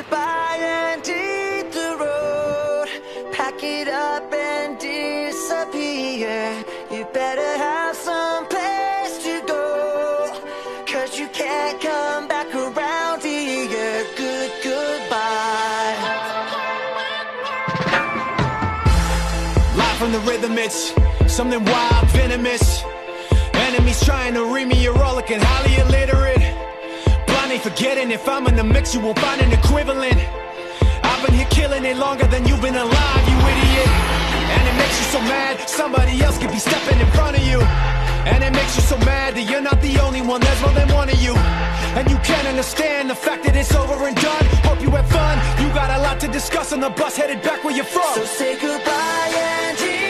goodbye and hit the road. Pack it up and disappear. You better have some place to go, 'cause you can't come back around here. Goodbye. Live from the rhythm, it's something wild, venomous. Enemies trying to read me, you're all looking highly illiterate. Blind ain't forgetting, if I'm in the mix you won't find an equivalent. I've been here killing it longer than you've been alive, you idiot. And it makes you so mad, somebody else could be stepping in front of you. And it makes you so mad that you're not the only one, there's more than one of you. And you can't understand the fact that it's over and done. Hope you had fun, you got a lot to discuss on the bus headed back where you're from. So say goodbye and